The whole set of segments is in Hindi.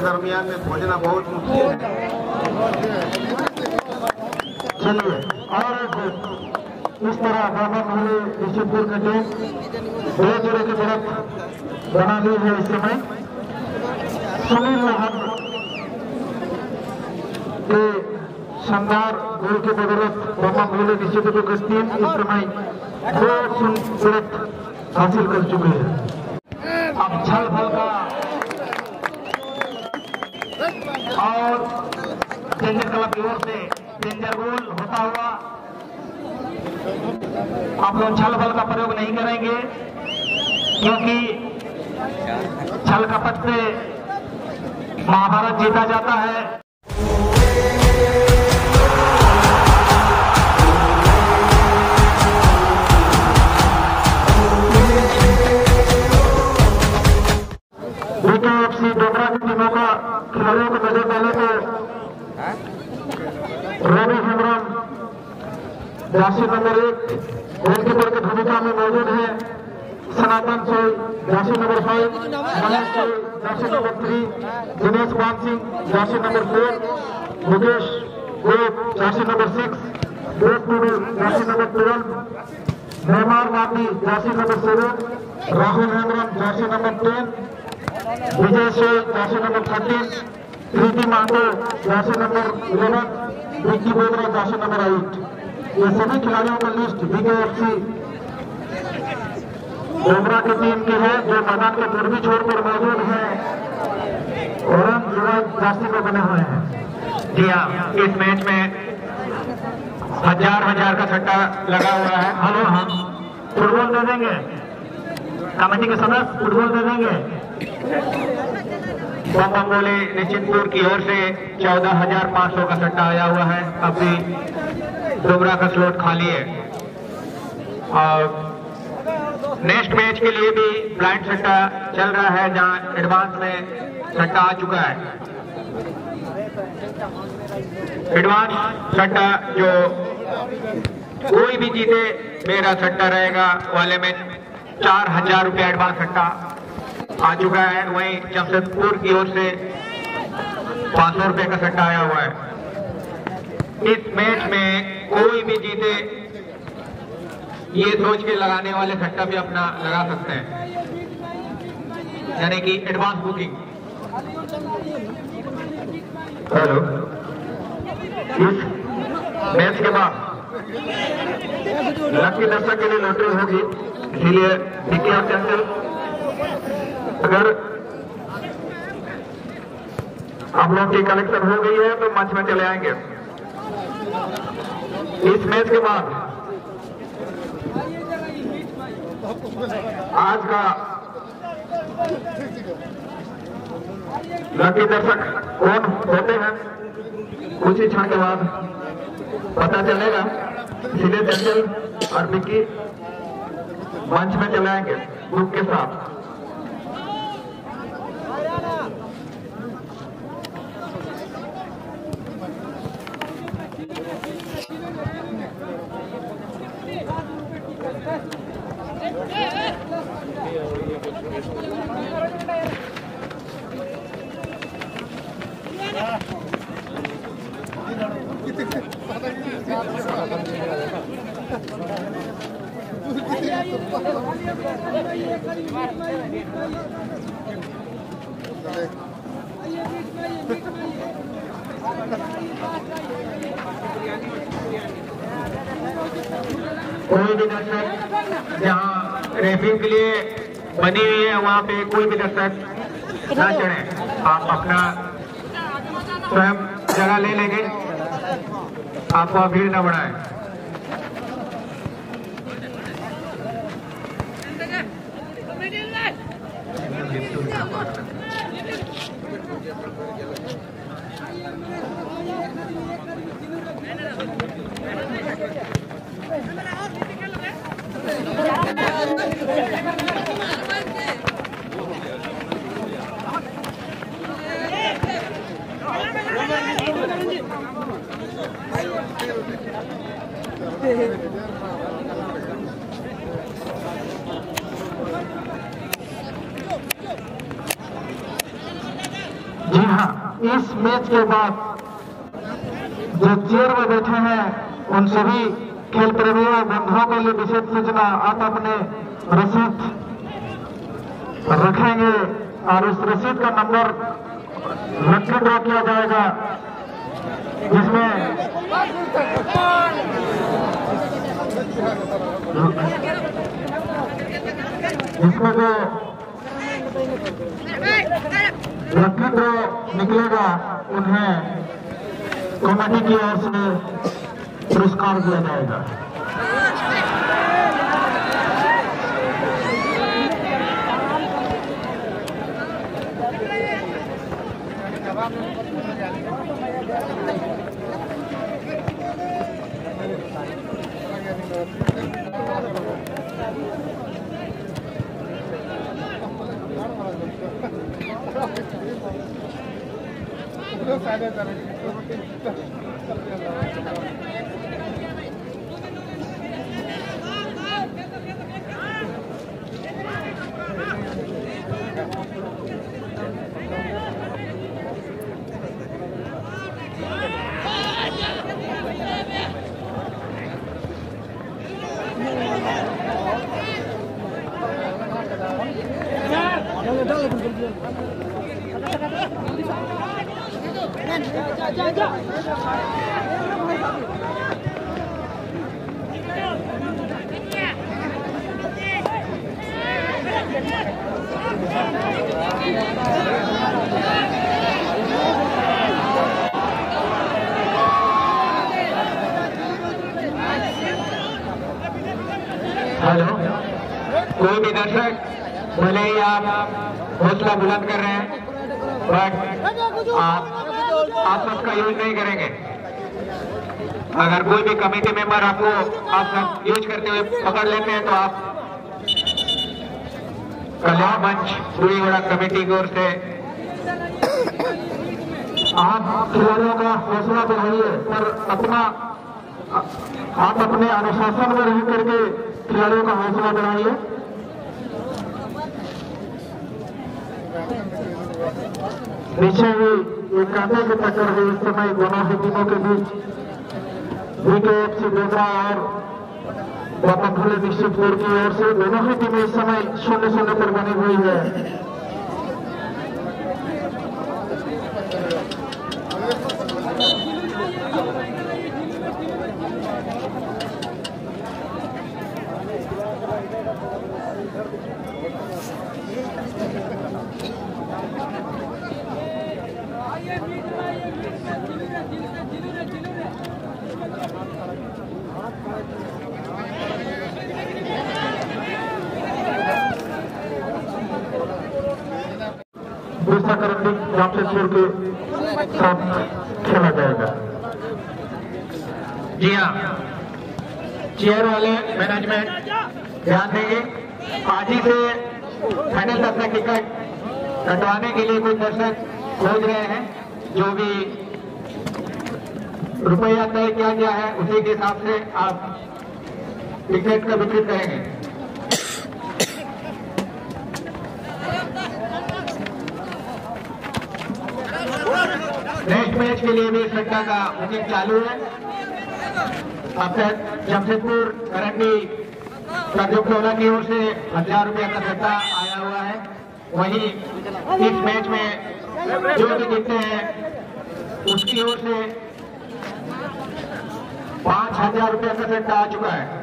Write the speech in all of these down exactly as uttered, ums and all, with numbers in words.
दरमियान में खोजना बहुत मुश्किल है। चलिए, और इस तरह बाबा महले निश्चितपुर की टीम दो जोड़े की तरफ बना ली है। इस समय सुनील लाहन के शानदार गोल की बदौलत बाबा महले निश्चितपुर की टीम इस समय दो शून्य हासिल कर चुकी है। अब छल फल का और डेंजर क्लब की ओर से डेंजर गोल होता हुआ, आप लोग छल फल का प्रयोग नहीं करेंगे क्योंकि छल कपट से महाभारत जीता जाता है। बीकेएफसी डोगरा की टीमों का खिलाड़ियों को नजर डाले तो रवि हेमरम राशि नंबर एक गोलकीपर की भूमिका में मौजूद है। सनातन सोई राशि नंबर फाइव, मनीष सोई राशि नंबर थ्री, दिनेश मान सिंह राशि नंबर फोर, मुकेश गोप राशि नंबर सिक्स, देव टूडू राशि नंबर ट्वेल्व, मेहमान माटी राशि नंबर सेवन, राहुल हेमरम राशि नंबर टेन, विजय सोई राशि नंबर थर्टीन, प्रीति मांडो राशि नंबर इलेवन, विक्की बोगरा राशि नंबर एट। ये सभी खिलाड़ियों का लिस्ट बीकेएफसी डोगरा की टीम की है जो मैदान के पूर्वी छोर पर मौजूद है और राशि में बने हुए हैं। जी हाँ, इस मैच में हजार हजार का सट्टा लगा हुआ है। हेलो, हम फुटबॉल दे देंगे, कमेटी के सदस्य फुटबॉल दे देंगे। बंगोली निश्चितपुर की ओर से चौदह हजार पाँच सौ का सट्टा आया हुआ है। अभी डोगरा का स्लॉट खाली है और नेक्स्ट मैच के लिए भी ब्लाइंड सट्टा चल रहा है जहां एडवांस में सट्टा आ चुका है। एडवांस सट्टा जो कोई भी जीते मेरा सट्टा रहेगा वाले में चार हजार रुपया एडवांस सट्टा आ चुका है। वहीं जमशेदपुर की ओर से पांच सौ रुपए का सट्टा आया हुआ है। इस मैच में कोई भी जीते ये सोच के लगाने वाले सट्टा भी अपना लगा सकते हैं, यानी कि एडवांस बुकिंग। हेलो, इस मैच के बाद लकी दर्शक के लिए लॉटरी होगी, इसीलिए बीके और चंचल अगर आप लोगों की कलेक्शन हो गई है तो मंच में चले आएंगे। इस मैच के बाद आज का लकी दर्शक कौन होते हैं कुछ ही क्षण के बाद पता चलेगा, इसलिए चंचल और विक्की मंच में चले आएंगे ग्रुप के साथ। कोई भी दर्शक जहां रेफरी के लिए बनी हुई है वहां पे कोई भी दर्शक ना चढ़े, आप अपना स्वयं जगह ले लेंगे, आपको भीड़ न बढ़ाए। जी हाँ, इस मैच के बाद जो चेयर में बैठे हैं उन सभी खेल प्रेमियों बंधुओं के लिए विशेष सूचना, आप अपने रसीद रखेंगे और उस रसीद का नंबर लकी ड्रॉ किया जाएगा, जिसमें जिसमें जो लकी ड्रॉ निकलेगा उन्हें कमेटी की ओर से पुरस्कार दिया जाएगा। हेलो, कोई भी दर्शक भले ही आप हौसला बुलंद कर रहे हैं, बट आप आपस का यूज नहीं करेंगे। अगर कोई भी कमेटी मेंबर आपको आप सब यूज करते हुए पकड़ लेते हैं तो आप कल्याण मंच पूरी बड़ा कमेटी की ओर से आप खिलाड़ियों का हौसला बढ़ाइए, पर अपना आप अपने अनुशासन में रह करके खिलाड़ियों का हौसला बढ़ाइए। नीचे ही एक कांटे की टक्कर है इस समय दोनों ही टीमों के बीच। बीकेएफसी बेगरा और बापाखोले डिस्ट्रिक्ट की ओर से दोनों ही टीमें इस समय शून्य शून्य पर बनी हुई है। दूसरा करंडी जामशेदपुर के साथ खेला जाएगा। जी हाँ, चेयर वाले मैनेजमेंट ध्यान देंगे। आज ही से फाइनल तक का टिकट कटवाने के लिए कोई दर्शक खोज रहे हैं। जो भी रुपया तय किया गया है उसी के हिसाब से आप टिकट का वितरित करेंगे। नेक्स्ट मैच के लिए भी सट्टा का बुकिंग चालू है। अब तक जमशेदपुर करंडी सरजोखोला की ओर से हजार रुपया का सट्टा आया हुआ है। वहीं इस मैच में जो भी जीतते हैं उसकी ओर से पांच हजार रुपया का सट्टा आ चुका है।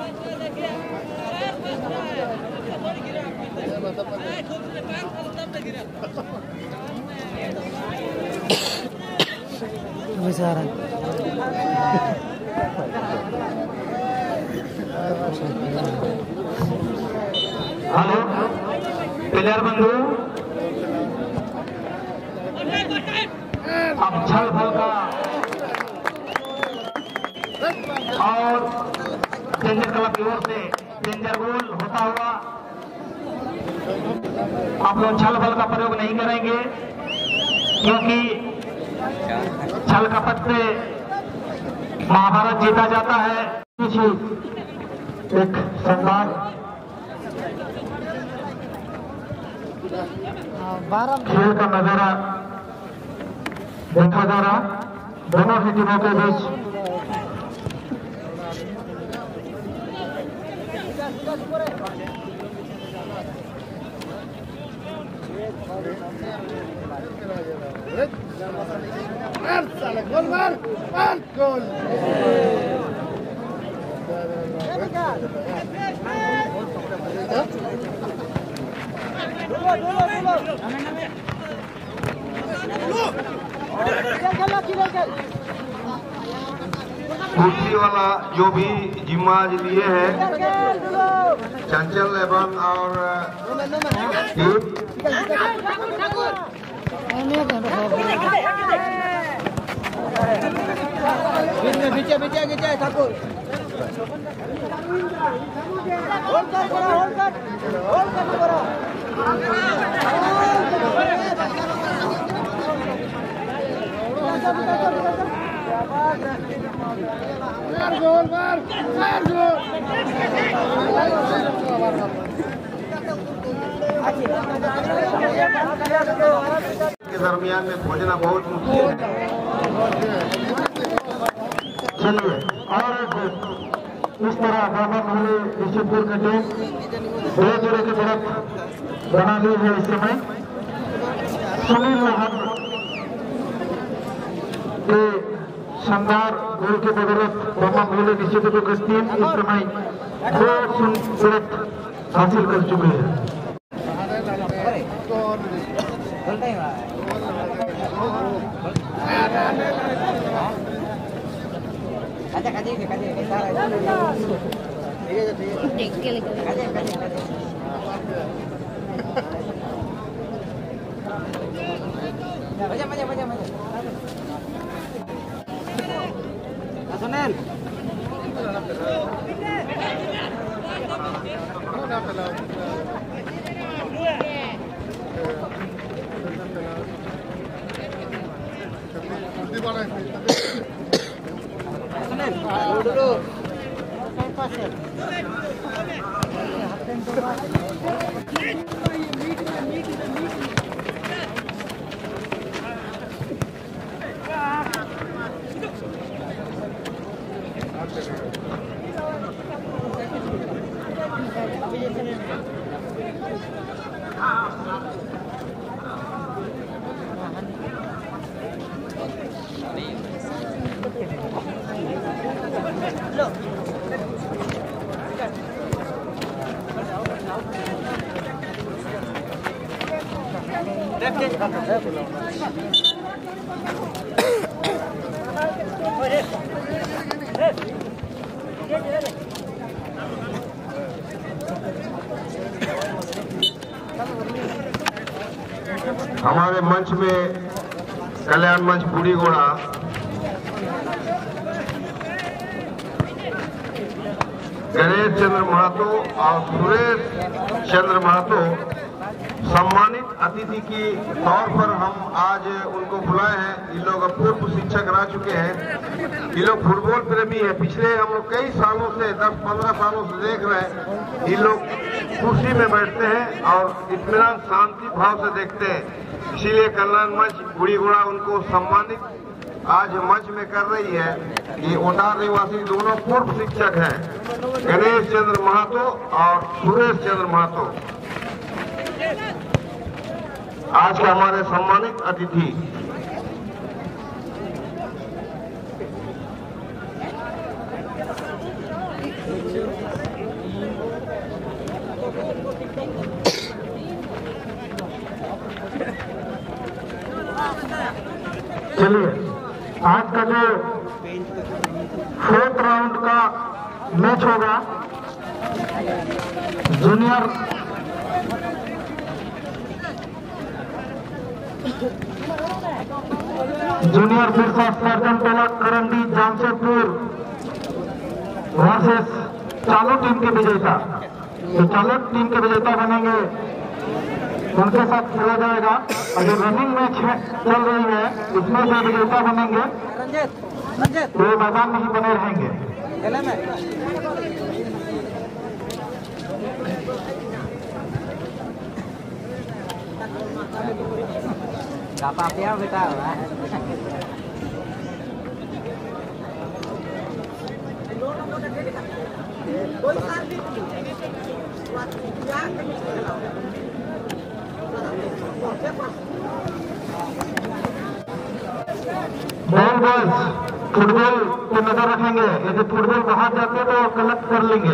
Bata हेलो प्लेयर बंधु, अब छल फल का और डेंजर क्लब की ओर से डेंजर गोल होता हुआ, आप लोग छल फल का प्रयोग नहीं करेंगे क्योंकि छल कपट से महाभारत जीता जाता है। एक शानदार खेल का नजारा देखा जा रहा दोनों ही टीमों के बीच। गोल मार मार गोल कुर्सी वाला जो भी जिम्मा आज लिए हैं चंचल एवं और पीछे पीछे पीछे ठाकुर होल्ड कर करो होल्ड कर होल्ड कर करो मार गोल मार मार गोल के दरमियान में भोजना बहुत मुश्किल है। चलिए और इस तरह बाबा महले ऋषिपुर का टीम दो जोड़े की तरफ बना ली है। इस समय सुनील लाहन के शानदार गोल के बदौलत बाबा महले ऋषिपुर की टीम इस समय दो शून्य हासिल कर चुकी है। Kaje kaje kaje kaje ठीक है kaje kaje kaje मजा मजा मजा मजा सुनील dulu हमारे मंच में कल्याण मंच बूढ़ी घोड़ा गणेश चंद्र महतो और सुरेश चंद्र महतो सम्मानित अतिथि की तौर पर हम आज उनको बुलाए हैं। ये लोग पूर्व शिक्षक रह चुके हैं, ये लोग फुटबॉल प्रेमी है। पिछले हम लोग कई सालों से दस पंद्रह सालों से देख रहे हैं, ये लोग कुर्सी में बैठते हैं और इत्मीनान शांति भाव से देखते हैं। इसीलिए कल्याण मंच बूढ़ी घोड़ा उनको सम्मानित आज मंच में कर रही है। ये ओटार निवासी दोनों पूर्व शिक्षक हैं, गणेश चंद्र महतो और सुरेश चंद्र महतो आज के हमारे सम्मानित अतिथि। चलिए आज का जो फोर्थ राउंड का मैच होगा junior junior Birsa Sarjan Tola Karandi Jamshedpur versus चालू टीम के विजेता। तो चालू टीम के विजेता बनेंगे उनके साथ खेला जाएगा और जो रनिंग मैच है चल रही है उसमें जो विजेता बनेंगे वो मैदान में ही बने रहेंगे। Kapapnya kita lah. Ball balls football पे नजर रखेंगे, यदि फुटबॉल बाहर जाते तो कलेक्ट कर लेंगे।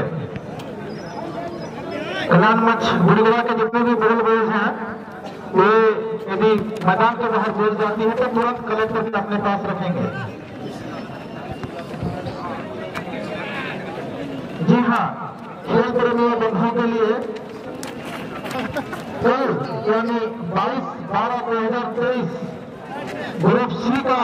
कल्याण मच बुढ़गड़ा के जितने भी बॉल बॉल्स हैं वे यदि मैदान के बाहर बॉल जाती है तो तुरंत कलेक्ट करके अपने पास रखेंगे। जी हाँ, खेल प्रेमी बंधुओं के लिए कल यानी बाईस बारह दो हजार तेईस ग्रुप सी का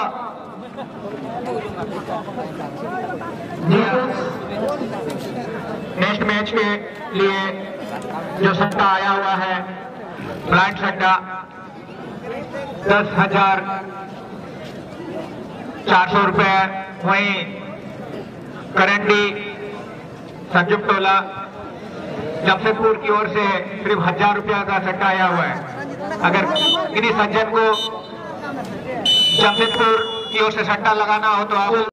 नेक्स्ट मैच के लिए जो सट्टा आया हुआ है ब्लाइंड सट्टा दस हजार चार सौ रुपए, वहीं करंडी संयुक्त टोला जमशेदपुर की ओर से सिर्फ हजार रुपया का सट्टा आया हुआ है। अगर किसी सज्जन को जमशेदपुर की ओर से सट्टा लगाना हो तो आप